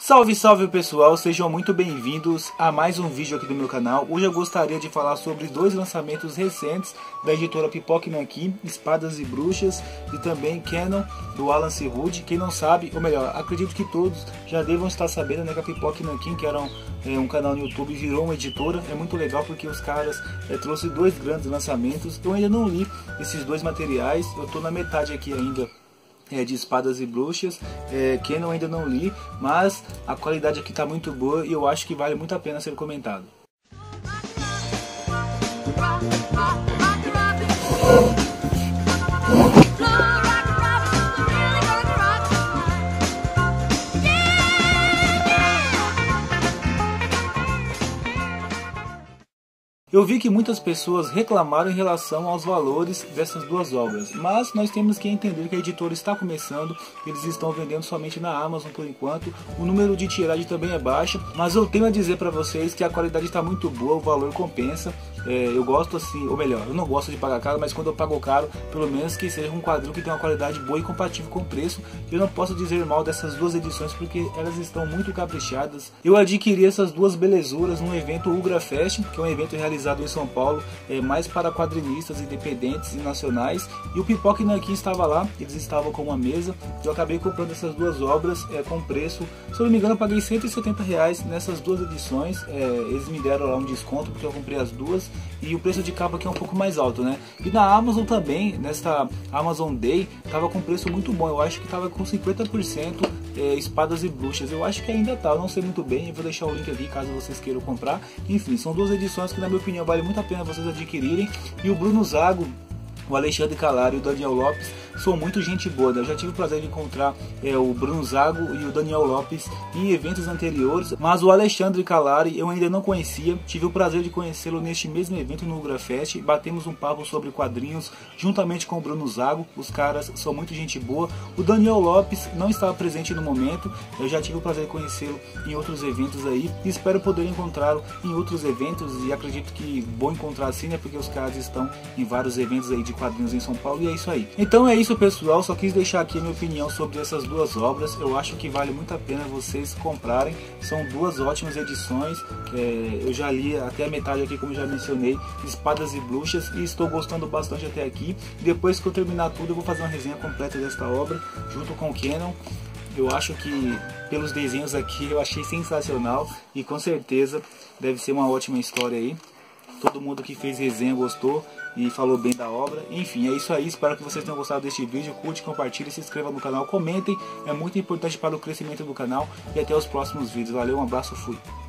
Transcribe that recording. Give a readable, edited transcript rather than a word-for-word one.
Salve, salve pessoal, sejam muito bem-vindos a mais um vídeo aqui do meu canal. Hoje eu gostaria de falar sobre dois lançamentos recentes da editora Pipoca Nanquim, Espadas e Bruxas, e também Canon, do Alan Sirrud. Quem não sabe, ou melhor, acredito que todos já devam estar sabendo, né, que a Pipoca Nanquim, que era um canal no YouTube, virou uma editora. É muito legal porque os caras trouxeram dois grandes lançamentos. Eu ainda não li esses dois materiais, eu estou na metade aqui ainda de Espadas e Bruxas. Canon ainda não li, mas a qualidade aqui está muito boa e eu acho que vale muito a pena ser comentado. Eu vi que muitas pessoas reclamaram em relação aos valores dessas duas obras, mas nós temos que entender que a editora está começando, eles estão vendendo somente na Amazon por enquanto, o número de tiragem também é baixo, mas eu tenho a dizer para vocês que a qualidade está muito boa, o valor compensa. Eu gosto assim, ou melhor, eu não gosto de pagar caro, mas quando eu pago caro, pelo menos que seja um quadrinho que tenha uma qualidade boa e compatível com o preço. Eu não posso dizer mal dessas duas edições porque elas estão muito caprichadas. Eu adquiri essas duas belezuras no evento Ugra Fest, que é um evento realizado em São Paulo, mais para quadrinistas independentes e nacionais, e o Pipoca Nanquim estava lá, eles estavam com uma mesa. Eu acabei comprando essas duas obras com preço, se eu não me engano eu paguei R$170 nessas duas edições. Eles me deram lá um desconto porque eu comprei as duas, e o preço de capa aqui é um pouco mais alto, né? E na Amazon também, nesta Amazon Day, tava com preço muito bom, eu acho que tava com 50% Espadas e Bruxas, eu acho que ainda tá, eu não sei muito bem, eu vou deixar o link aqui caso vocês queiram comprar. Enfim, são duas edições que na minha opinião vale muito a pena vocês adquirirem, e o Bruno Zago, o Alexandre Calari e o Daniel Lopes são muito gente boa, né? Eu já tive o prazer de encontrar o Bruno Zago e o Daniel Lopes em eventos anteriores, mas o Alexandre Calari eu ainda não conhecia. Tive o prazer de conhecê-lo neste mesmo evento no Ugra Fest. Batemos um papo sobre quadrinhos juntamente com o Bruno Zago. Os caras são muito gente boa. O Daniel Lopes não estava presente no momento, eu já tive o prazer de conhecê-lo em outros eventos aí, e espero poder encontrá-lo em outros eventos, e acredito que vou encontrar assim, né? Porque os caras estão em vários eventos aí de quadrinhos em São Paulo, e é isso aí. Então é isso pessoal, só quis deixar aqui a minha opinião sobre essas duas obras. Eu acho que vale muito a pena vocês comprarem, são duas ótimas edições. Eu já li até a metade aqui, como já mencionei, Espadas e Bruxas, e estou gostando bastante até aqui. Depois que eu terminar tudo eu vou fazer uma resenha completa desta obra junto com o Canon. Eu acho que pelos desenhos aqui eu achei sensacional, e com certeza deve ser uma ótima história aí. Todo mundo que fez resenha gostou e falou bem da obra. Enfim, é isso aí, espero que vocês tenham gostado deste vídeo. Curte, compartilhe, se inscreva no canal, comentem, é muito importante para o crescimento do canal, e até os próximos vídeos. Valeu, um abraço, fui!